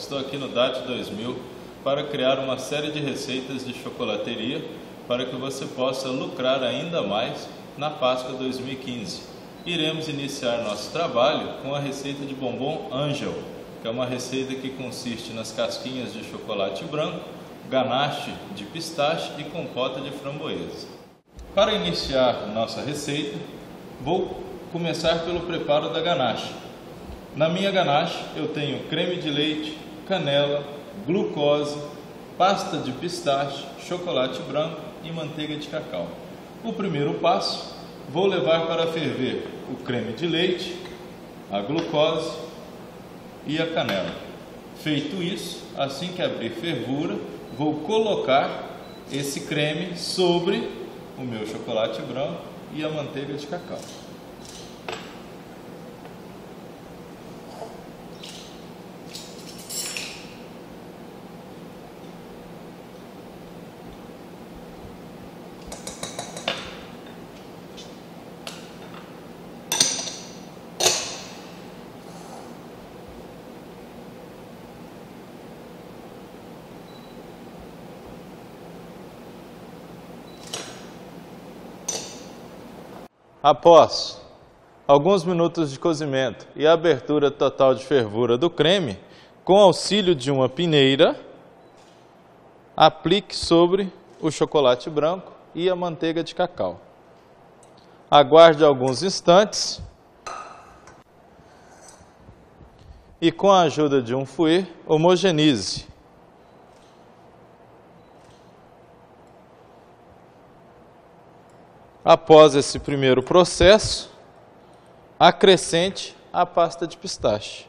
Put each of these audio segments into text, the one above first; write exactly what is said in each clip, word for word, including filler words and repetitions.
estou aqui no D A T dois mil para criar uma série de receitas de chocolateria para que você possa lucrar ainda mais na Páscoa dois mil e quinze. Iremos iniciar nosso trabalho com a receita de bombom Angel, que é uma receita que consiste nas casquinhas de chocolate branco, ganache de pistache e compota de framboesa. Para iniciar nossa receita, vou começar pelo preparo da ganache. Na minha ganache eu tenho creme de leite, canela, glucose, pasta de pistache, chocolate branco e manteiga de cacau. O primeiro passo, vou levar para ferver o creme de leite, a glucose e a canela. Feito isso, assim que abrir fervura, vou colocar esse creme sobre o meu chocolate branco e a manteiga de cacau. Após alguns minutos de cozimento e a abertura total de fervura do creme, com auxílio de uma peneira, aplique sobre o chocolate branco e a manteiga de cacau. Aguarde alguns instantes e, com a ajuda de um fouet, homogeneize. Após esse primeiro processo, acrescente a pasta de pistache,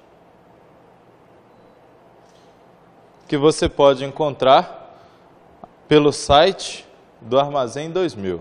que você pode encontrar pelo site do Armazém dois mil.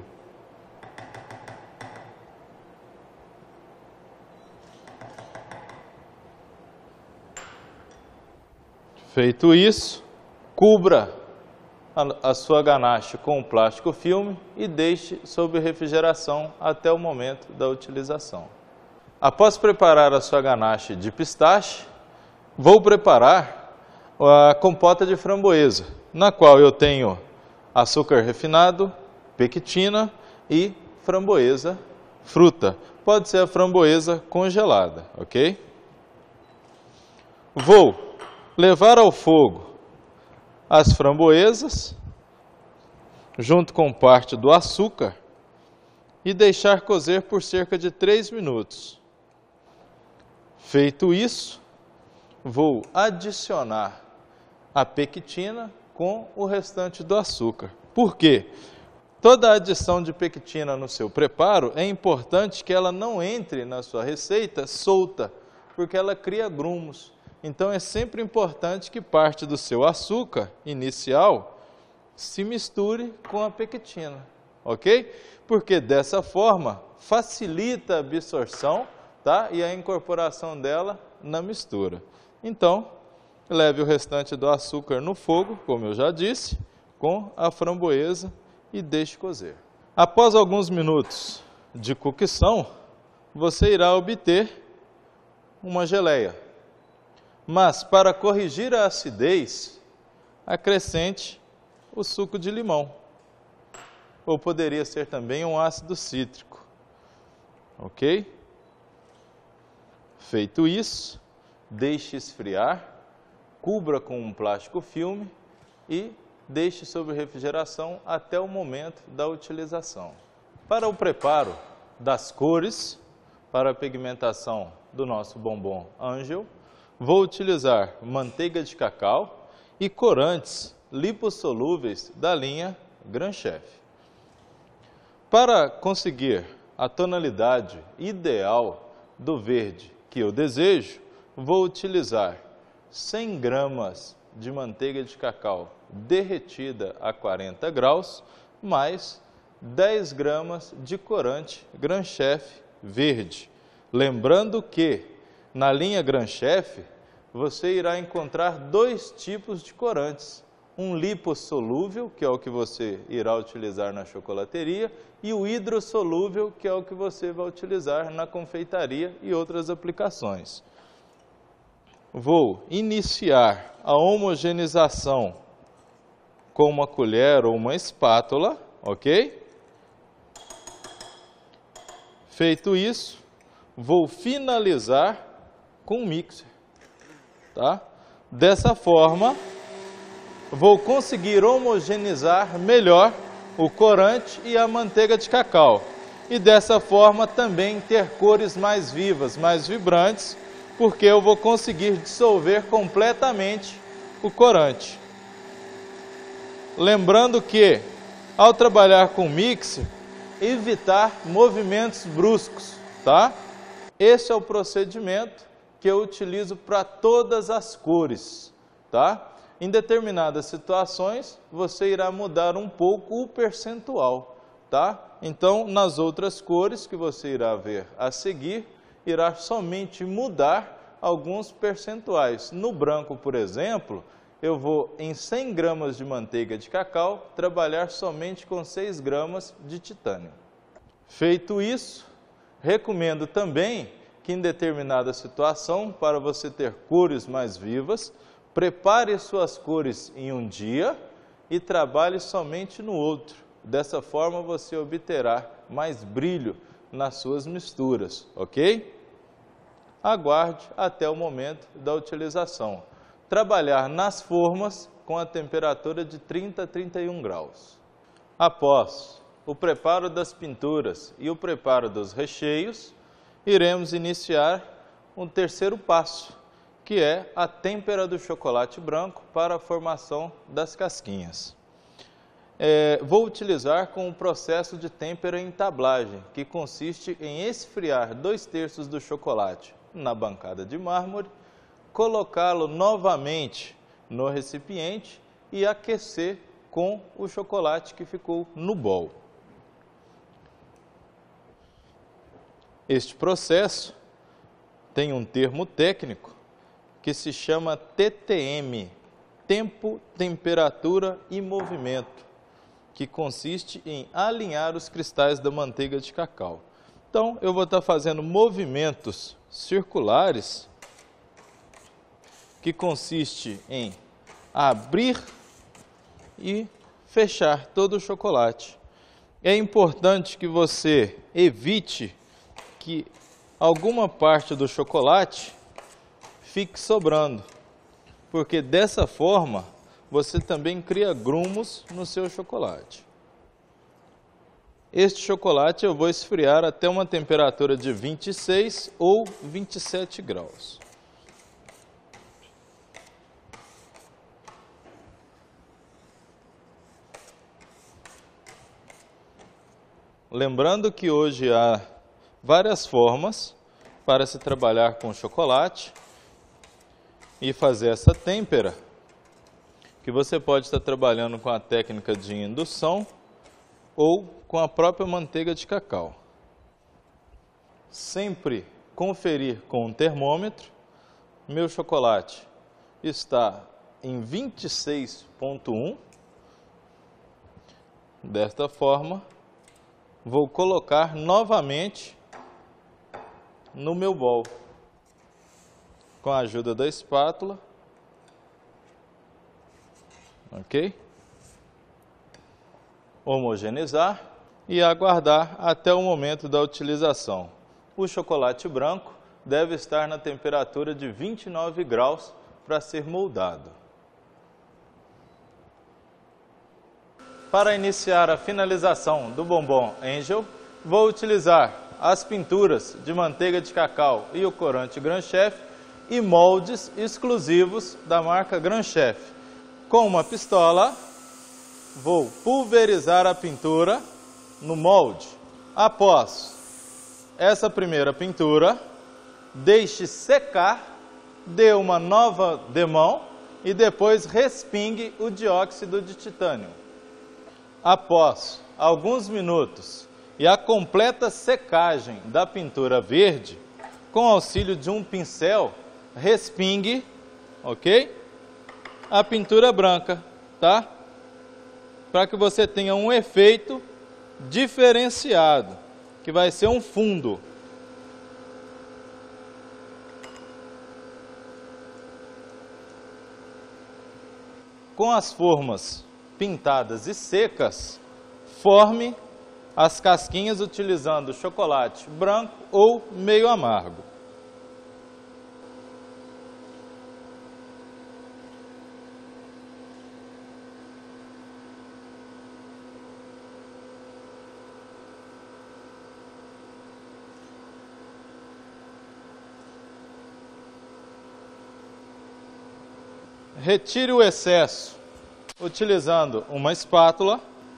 Feito isso, cubra a, a sua ganache com um plástico filme e deixe sob refrigeração até o momento da utilização. Após preparar a sua ganache de pistache, vou preparar a compota de framboesa, na qual eu tenho açúcar refinado, pectina e framboesa fruta. Pode ser a framboesa congelada, ok? Vou levar ao fogo as framboesas, junto com parte do açúcar, e deixar cozer por cerca de três minutos. Feito isso, vou adicionar a pectina com o restante do açúcar. Por quê? Toda adição de pectina no seu preparo é importante que ela não entre na sua receita solta, porque ela cria grumos. Então é sempre importante que parte do seu açúcar inicial se misture com a pectina, ok? Porque dessa forma facilita a absorção, tá? E a incorporação dela na mistura. Então, leve o restante do açúcar no fogo, como eu já disse, com a framboesa e deixe cozer. Após alguns minutos de cocção, você irá obter uma geleia. Mas, para corrigir a acidez, acrescente o suco de limão. Ou poderia ser também um ácido cítrico. Ok? Feito isso, deixe esfriar, cubra com um plástico filme e deixe sob refrigeração até o momento da utilização. Para o preparo das cores, para a pigmentação do nosso bombom Angel, vou utilizar manteiga de cacau e corantes lipossolúveis da linha Gran Chef. Para conseguir a tonalidade ideal do verde que eu desejo, vou utilizar cem gramas de manteiga de cacau derretida a quarenta graus, mais dez gramas de corante Gran Chef verde. Lembrando que na linha Gran Chef, você irá encontrar dois tipos de corantes. Um lipossolúvel, que é o que você irá utilizar na chocolateria, e o hidrossolúvel, que é o que você vai utilizar na confeitaria e outras aplicações. vou iniciar a homogeneização com uma colher ou uma espátula, ok? Feito isso, vou finalizar com um mixer, tá? Dessa forma, vou conseguir homogeneizar melhor o corante e a manteiga de cacau. E dessa forma também ter cores mais vivas, mais vibrantes, porque eu vou conseguir dissolver completamente o corante. Lembrando que, ao trabalhar com mixer, evitar movimentos bruscos, tá? Esse é o procedimento que eu utilizo para todas as cores, tá? Em determinadas situações, você irá mudar um pouco o percentual, tá? Então, nas outras cores que você irá ver a seguir, irá somente mudar alguns percentuais. No branco, por exemplo, eu vou, em cem gramas de manteiga de cacau, trabalhar somente com seis gramas de titânio. Feito isso, recomendo também que em determinada situação, para você ter cores mais vivas, prepare suas cores em um dia e trabalhe somente no outro. Dessa forma você obterá mais brilho nas suas misturas, ok? Aguarde até o momento da utilização. Trabalhar nas formas com a temperatura de trinta a trinta e um graus. Após o preparo das pinturas e o preparo dos recheios, iremos iniciar um terceiro passo, que é a têmpera do chocolate branco para a formação das casquinhas. É, vou utilizar com o processo de têmpera em tablagem, que consiste em esfriar dois terços do chocolate na bancada de mármore, colocá-lo novamente no recipiente e aquecer com o chocolate que ficou no bol. Este processo tem um termo técnico que se chama T T M, Tempo, Temperatura e Movimento, que consiste em alinhar os cristais da manteiga de cacau. Então, eu vou estar fazendo movimentos circulares, que consiste em abrir e fechar todo o chocolate. É importante que você evite que alguma parte do chocolate fique sobrando, porque dessa forma você também cria grumos no seu chocolate. Este chocolate eu vou esfriar até uma temperatura de vinte e seis ou vinte e sete graus. Lembrando que hoje há várias formas para se trabalhar com chocolate e fazer essa têmpera, que você pode estar trabalhando com a técnica de indução ou com a própria manteiga de cacau. Sempre conferir com um termômetro. Meu chocolate está em vinte e seis ponto um. Desta forma, vou colocar novamente no meu bol, com a ajuda da espátula, ok? Homogeneizar e aguardar até o momento da utilização. O chocolate branco deve estar na temperatura de vinte e nove graus para ser moldado. Para iniciar a finalização do bombom Angel, vou utilizar as pinturas de manteiga de cacau e o corante Gran Chef e moldes exclusivos da marca Gran Chef. Com uma pistola, vou pulverizar a pintura no molde. Após essa primeira pintura, deixe secar, dê uma nova demão e depois respingue o dióxido de titânio. Após alguns minutos e a completa secagem da pintura verde, com auxílio de um pincel, respingue, ok? A pintura branca, tá? Para que você tenha um efeito diferenciado, que vai ser um fundo. com as formas pintadas e secas, forme as casquinhas utilizando chocolate branco ou meio amargo. Retire o excesso utilizando uma espátula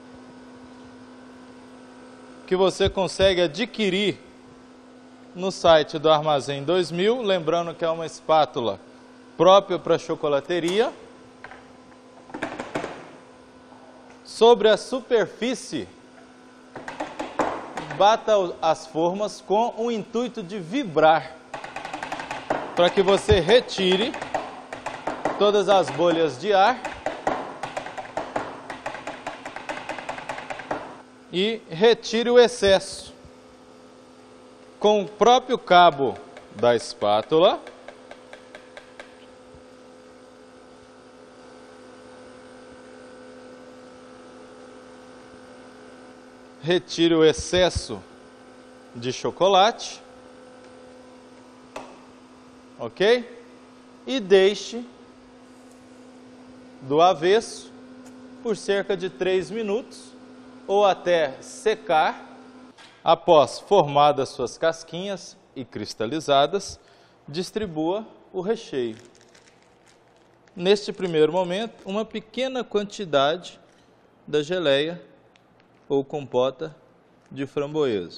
que você consegue adquirir no site do Armazém dois mil, lembrando que é uma espátula própria para chocolateria. Sobre a superfície, bata as formas com o intuito de vibrar, para que você retire todas as bolhas de ar e retire o excesso. Com o próprio cabo da espátula, retire o excesso de chocolate, ok? E deixe do avesso por cerca de três minutos ou até secar. Após formadas suas casquinhas e cristalizadas, distribua o recheio. Neste primeiro momento, uma pequena quantidade da geleia ou compota de framboesa.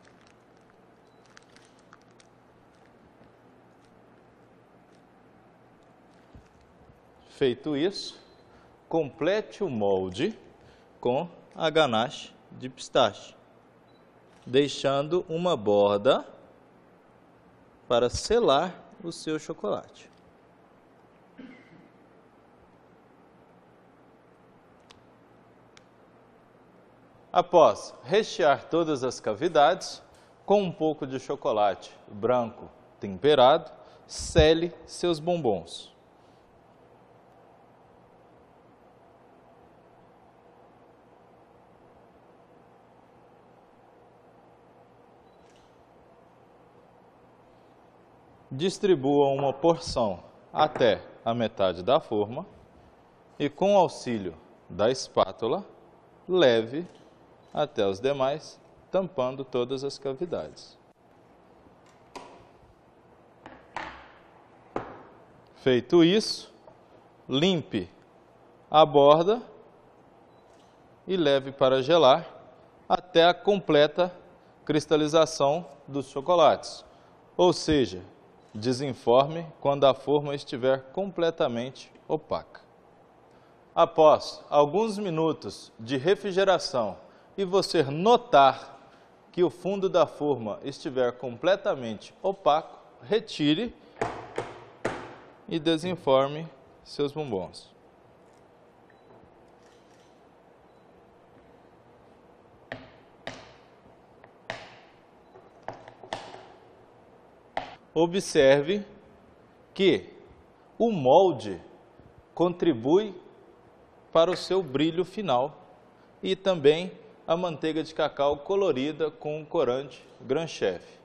Feito isso, complete o molde com a ganache de pistache, deixando uma borda para selar o seu chocolate. Após rechear todas as cavidades, com um pouco de chocolate branco temperado, sele seus bombons. Distribua uma porção até a metade da forma e, com o auxílio da espátula, leve até os demais, tampando todas as cavidades. Feito isso, limpe a borda e leve para gelar até a completa cristalização dos chocolates, ou seja, desenforme quando a forma estiver completamente opaca. Após alguns minutos de refrigeração e você notar que o fundo da forma estiver completamente opaco, retire e desenforme seus bombons. Observe que o molde contribui para o seu brilho final e também a manteiga de cacau colorida com o corante Gran Chef.